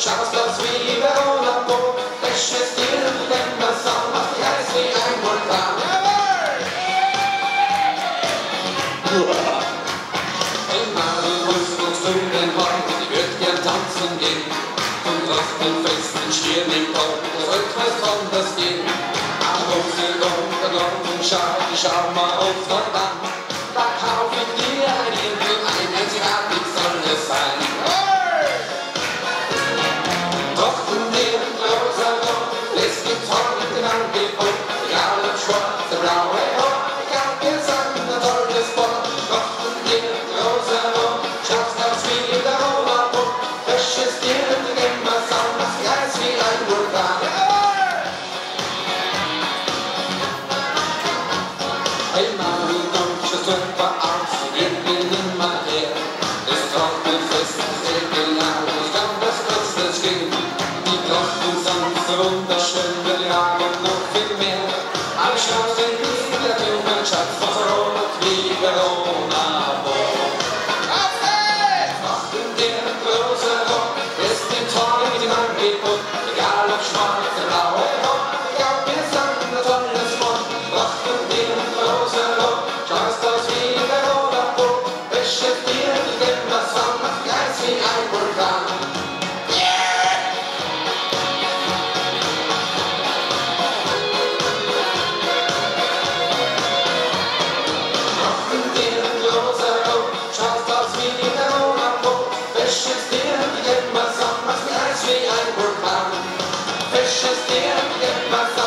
schaust aus wie Verona Bo, wäschest dir den Basson, macht dich heiß wie ein Vulkan. In Marienholz guckst du den Baum, ich würd gern tanzen gehen. Und auf den festen Stirn im Baum, das Rhythmus von das Gehen. Am Hochsee und schau mal auf dort an. Da kauf ich dir ein Irrtum, ein Zigarre soll es sein. Trocken dir ein großer Rock, lässt die Torten Angebot, egal ob schwarze, blaue Haar, egal Gesang, ein tolles Wort. Trocken dir ein großer Rock, schaust aus wie der Rollabot, wäschest dir den Gemmersaum, machst dich heiß wie ein Vulkan. Hey Mami, komm, das Körper aus, wir gehen nimmer her. Es trocknet fest, sehr genau, ich kann das Kurzes gehen. Die Glocken sind so wunderschön, wir jagen noch viel mehr. Aber schau den wieder jungen Schatz, was rot wie Verona Bo. Machten dir ein großer Rock, ist die Tolle mit dem Angebot, egal ob schwarz oder blaue Rock, egal wir sind ein tolles Wort. Machten dir ein großer Rock, schaust aus wie Verona Bo, wäschest dir die Gemmersaum, macht dich heiß wie ein Vulkan. Machten dir ein großer Rock, schaust aus wie Verona Bo, wäschest dir die Gemmersaum, macht dich heiß wie ein Vulkan. Wäschest dir die Gemmersaum.